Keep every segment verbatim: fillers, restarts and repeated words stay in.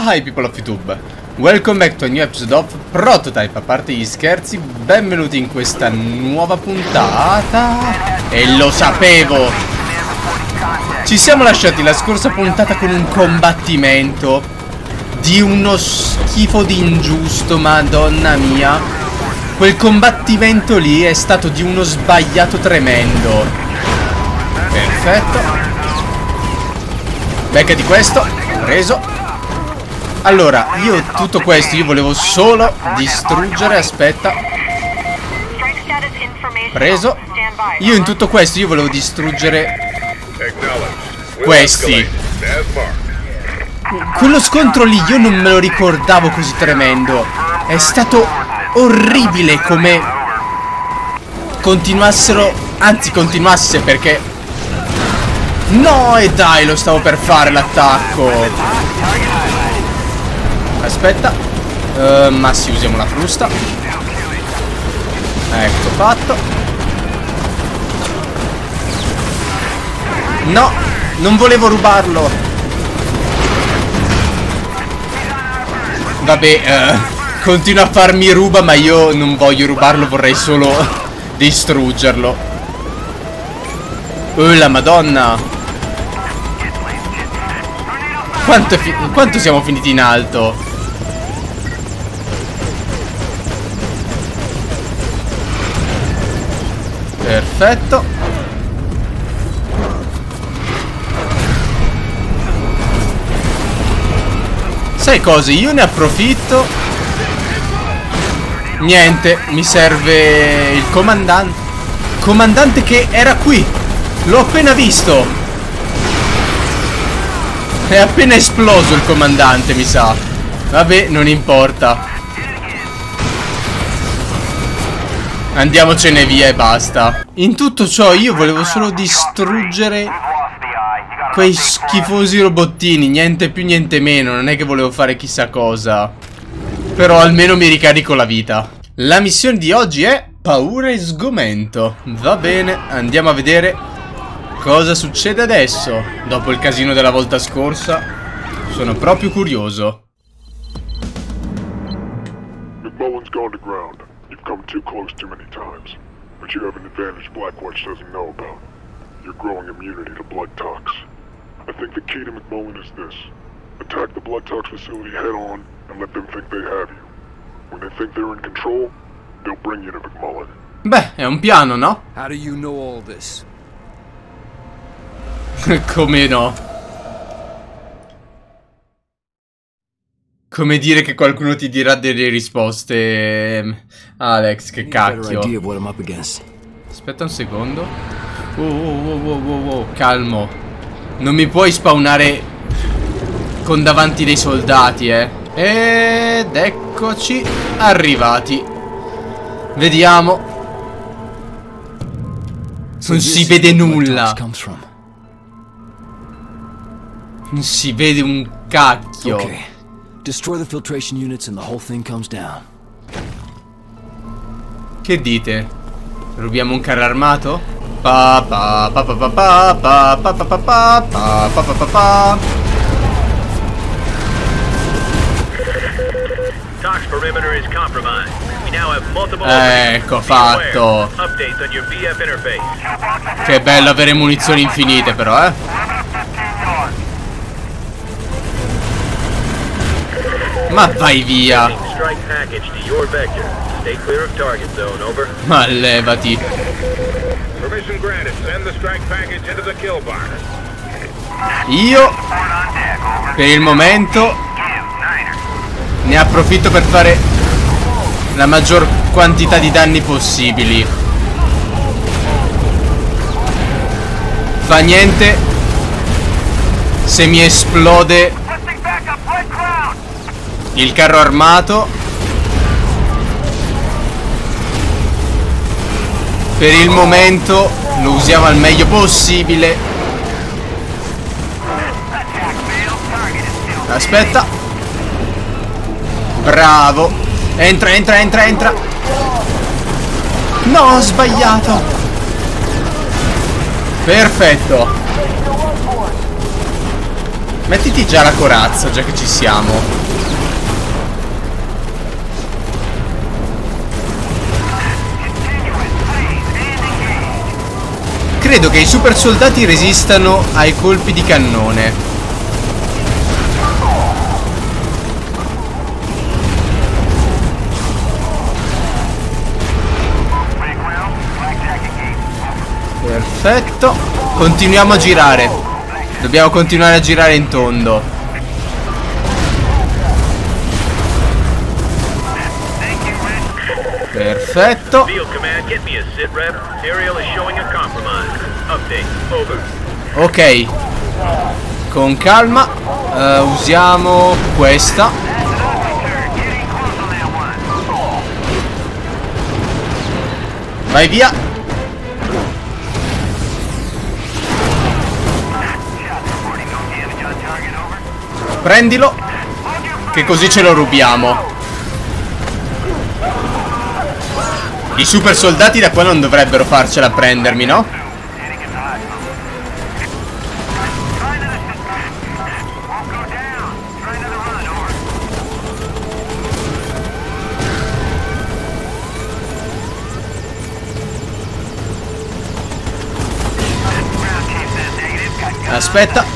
Hi people of YouTube, welcome back to a new episode of Prototype. A parte gli scherzi, benvenuti in questa nuova puntata. E lo sapevo! Ci siamo lasciati la scorsa puntata con un combattimento di uno schifo di ingiusto, madonna mia. Quel combattimento lì è stato di uno sbagliato tremendo. Perfetto. Becca di questo, preso. Allora, io tutto questo, io volevo solo distruggere, aspetta. Preso. Io in tutto questo, io volevo distruggere questi. Quello scontro lì, io non me lo ricordavo così tremendo. È stato orribile come continuassero, anzi continuasse perché... No, e dai, lo stavo per fare l'attacco. Aspetta, uh, ma sì, usiamo la frusta. Ecco fatto. No, non volevo rubarlo. Vabbè, uh, continua a farmi ruba, ma io non voglio rubarlo, vorrei solo distruggerlo. Oh la madonna. Quanto, quanto siamo finiti in alto? Perfetto. Sai cosa? Io ne approfitto. Niente, mi serve il comandante. Comandante che era qui. L'ho appena visto. È appena esploso il comandante, mi sa. Vabbè, non importa. Andiamocene via e basta. In tutto ciò io volevo solo distruggere quei schifosi robottini. Niente più, niente meno. Non è che volevo fare chissà cosa. Però almeno mi ricarico la vita. La missione di oggi è paura e sgomento. Va bene, andiamo a vedere cosa succede adesso. Dopo il casino della volta scorsa, sono proprio curioso. Come too close too many times, but you have an advantage Blackwatch doesn't know about. You're growing immunity to blood tox. I think the key to McMullen is this. Attack the blood tox facility head on and let them think they have you. When they think they're in control, they'll bring you to McMullen. Beh, è un piano, no? How do you know all this? Come no? Come dire che qualcuno ti dirà delle risposte. Alex, che cacchio. Aspetta un secondo. Wow, wow, wow, wow, wow, calmo. Non mi puoi spawnare con davanti dei soldati, eh. Ed eccoci arrivati. Vediamo. Non si vede nulla. Non si vede un cacchio. Destroy the filtration units and the whole thing comes down. Che dite? Rubiamo un carro armato? Pa pa pa pa pa pa pa pa pa pa pa pa pa pa pa. Tox perimeter is compromised. We now have multiple Ecco fatto. updates on your V F interface. Che bello avere munizioni infinite però, eh. Ma vai via. Ma levati. Io per il momento ne approfitto per fare la maggior quantità di danni possibili. Fa niente se mi esplode il carro armato. Per il momento lo usiamo al meglio possibile. Aspetta. Bravo. Entra, entra, entra, entra. No, ho sbagliato. Perfetto. Mettiti già la corazza, già che ci siamo. Credo che i super soldati resistano ai colpi di cannone. Perfetto. Continuiamo a girare. Dobbiamo continuare a girare in tondo. Perfetto. Ok. Con calma. uh, Usiamo questa. Vai via. Prendilo, che così ce lo rubiamo. I super soldati da qua non dovrebbero farcela prendermi, no? Aspetta.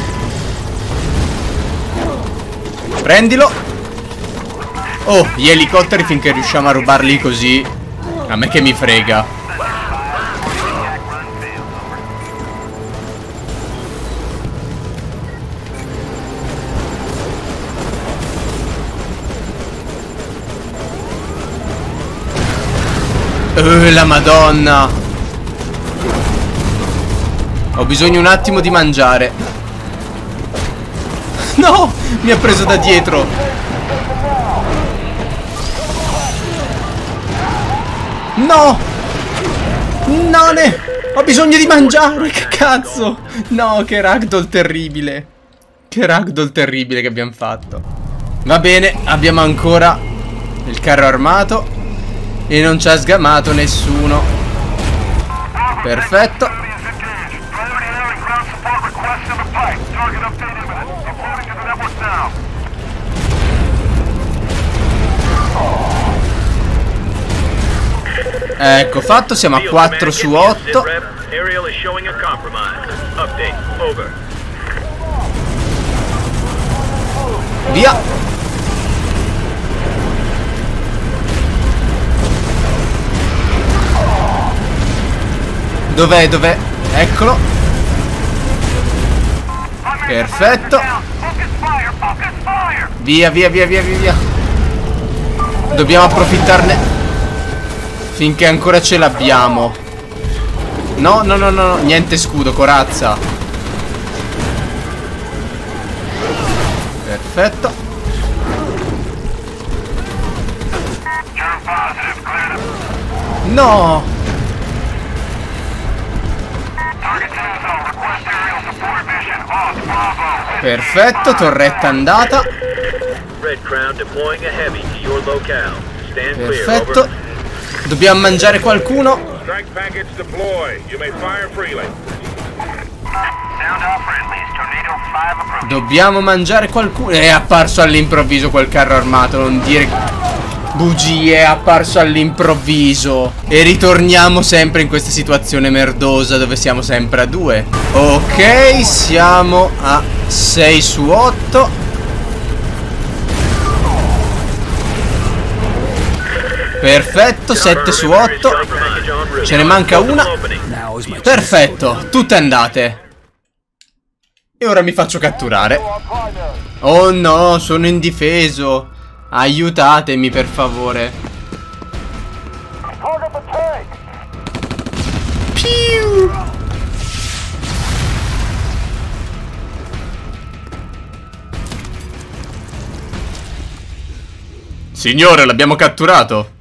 Prendilo. Oh, gli elicotteri finché riusciamo a rubarli così. A me che mi frega. Oh, la Madonna. Ho bisogno un attimo di mangiare. No! Mi ha preso da dietro. No! No, ne... Ho bisogno di mangiare, che cazzo! No, che ragdoll terribile. Che ragdoll terribile che abbiamo fatto. Va bene, abbiamo ancora il carro armato e non ci ha sgamato nessuno. Perfetto. Ecco fatto, siamo a quattro su otto. Via. Dov'è, dov'è? Eccolo. Perfetto. Via, via, via, via, via, via. Dobbiamo approfittarne finché ancora ce l'abbiamo. No, no, no, no, niente scudo, corazza. Perfetto. No. Perfetto, torretta andata. Perfetto. Dobbiamo mangiare qualcuno. Dobbiamo mangiare qualcuno. È apparso all'improvviso quel carro armato. Non dire bugie, è apparso all'improvviso. E ritorniamo sempre in questa situazione merdosa dove siamo sempre a due. Ok, siamo a sei su otto. Perfetto, sette su otto. Ce ne manca una. Perfetto, tutte andate. E ora mi faccio catturare. Oh no, sono indifeso. Aiutatemi per favore. Piu. Signore, l'abbiamo catturato.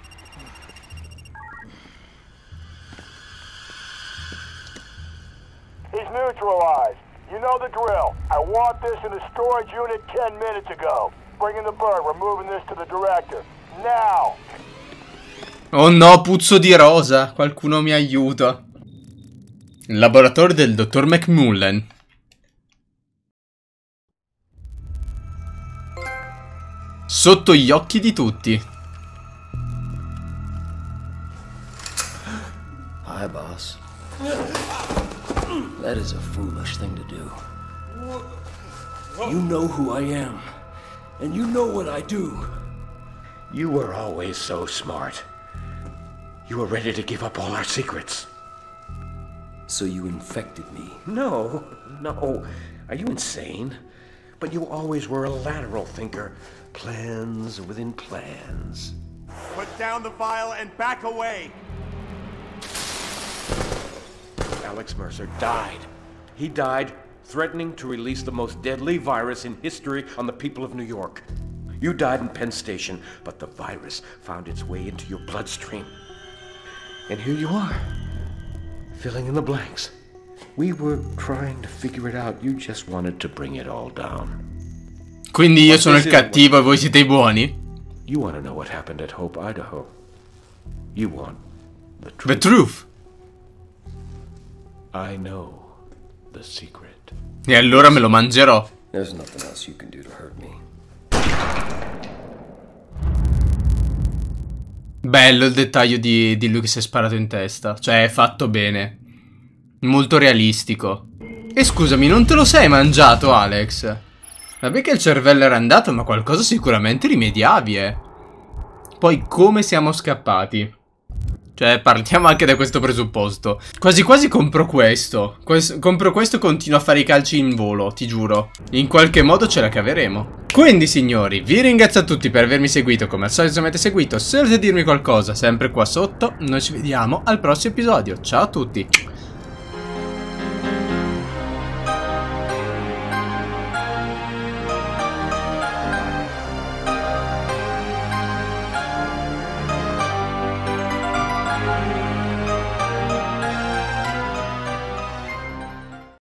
Neutralized. You know the drill. I want this in the storage unit ten minutes ago. Bringing the bird. We're moving this to the director. Now. Oh no, puzzo di rosa. Qualcuno mi aiuta. Il laboratorio del dottor McMullen. sotto gli occhi di tutti. Hi, boss. That is a foolish thing to do. You know who I am, and you know what I do. You were always so smart. You were ready to give up all our secrets. So you infected me. No, no. Are you insane? But you always were a lateral thinker. Plans within plans. Put down the vial and back away. Alex Mercer died. He died threatening to release the most deadly virus in history on the people of New York. You died in Penn Station, but the virus found its way into your bloodstream. And here you are, filling in the blanks. We were trying to figure it out. You just wanted to bring it all down. Quindi io sono il cattivo e voi siete i buoni? You want to know what happened at Hope, Idaho. You want the truth. The truth. I know the secret. E allora me lo mangerò. There's nothing else you can do to hurt me. Bello il dettaglio di, di lui che si è sparato in testa. Cioè, è fatto bene. Molto realistico. E scusami, non te lo sei mangiato, Alex? Vabbè che il cervello era andato, ma qualcosa sicuramente rimediavi, eh. Poi come siamo scappati? Cioè, partiamo anche da questo presupposto. Quasi quasi compro questo. Ques- compro questo e continuo a fare i calci in volo, ti giuro. In qualche modo ce la caveremo. Quindi, signori, vi ringrazio a tutti per avermi seguito. Come al solito, se mi avete seguito, se volete dirmi qualcosa, sempre qua sotto. Noi ci vediamo al prossimo episodio. Ciao a tutti.